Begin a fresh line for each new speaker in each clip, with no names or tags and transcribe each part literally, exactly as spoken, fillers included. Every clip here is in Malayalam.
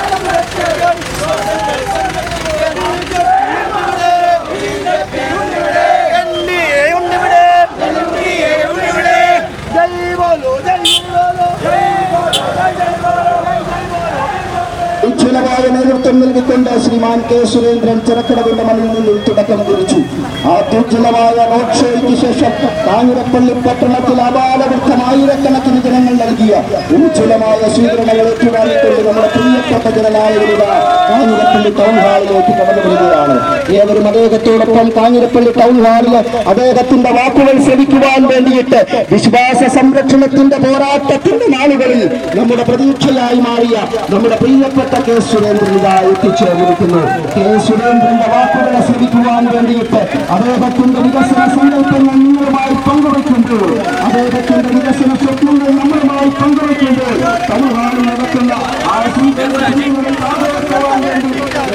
ഉജ്ജ്വലമായ നേതൃത്വം നൽകിക്കൊണ്ട് ശ്രീമാൻ കെ സുരേന്ദ്രൻ ചിറക്കടവിന്റെ മണ്ണിൽ നിന്നും തുടക്കം കുറിച്ചു. അത്യുജ്വലമായ റോഡ് ഷോയ്ക്ക് ശേഷം കാഞ്ഞിരപ്പള്ളി പട്ടണത്തിൽ അപാലവൃദ്ധമായിരക്കണക്കിന് ജനങ്ങൾ നൽകിയ ഉജ്ജ്വലമായ സ്വീകരണങ്ങൾ ഏറ്റുവാങ്ങിക്കൊണ്ട് നമ്മുടെ പ്രിയപ്പെട്ട ജനനായകരുടെ കാഞ്ഞിരപ്പള്ളി ടൗൺ ഹാളിലേക്ക് കടന്നു വരികയാണ്. ഏവരും അദ്ദേഹത്തോടൊപ്പം കാഞ്ഞിരപ്പള്ളി ടൗൺ ഹാളിൽ അദ്ദേഹത്തിന്റെ വാക്കുകൾ ശ്രവിക്കുവാൻ വേണ്ടിയിട്ട് വിശ്വാസ സംരക്ഷണത്തിന്റെ പോരാട്ടത്തിന്റെ നാളുകളിൽ നമ്മുടെ പ്രതീക്ഷയായി മാറിയ നമ്മുടെ പ്രിയപ്പെട്ട കെ സുരേന്ദ്രൻ ഇതാ എത്തിച്ചേർന്നിരിക്കുന്നു. കെ സുരേന്ദ്രന്റെ വാക്കുകളെ ശ്രമിക്കുവാൻ വേണ്ടിയിട്ട് അദ്ദേഹത്തിന്റെ വികസന സങ്കല്പങ്ങൾ നിങ്ങളുമായി പങ്കുവയ്ക്കുമ്പോൾ, അദ്ദേഹത്തിന്റെ വികസന സ്വപ്നങ്ങൾ നമ്മളുമായി പങ്കുവയ്ക്കുമ്പോൾ തമിഴ്നാട് നടക്കുന്ന ആ സ്വീകരണങ്ങളെ ആദരിക്കുവാൻ വേണ്ടി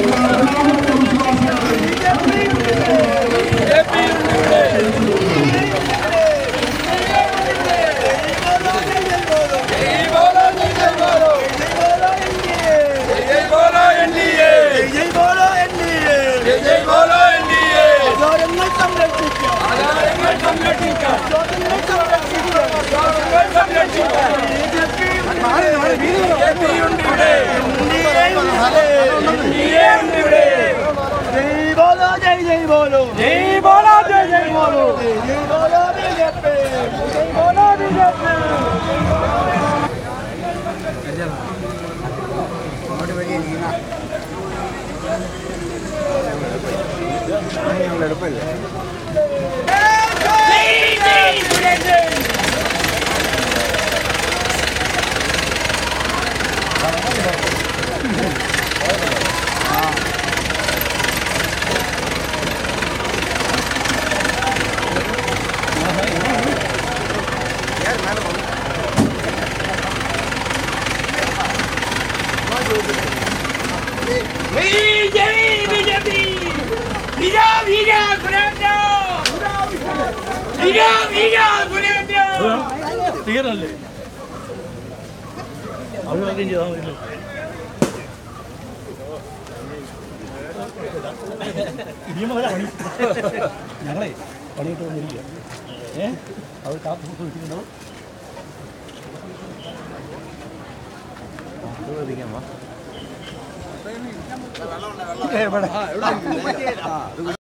തീരല്ലേ അഭിവാദ്യം ചെയ്താൽ മതിയല്ലോ. ഇനിയും അവരാ പണി ഞങ്ങളെ പണിയിട്ട് വന്നിരിക്കുക. ഏഹ് അവർ കാപ്പ് കുടിക്കുന്നുണ്ടോ? ഇവിടെ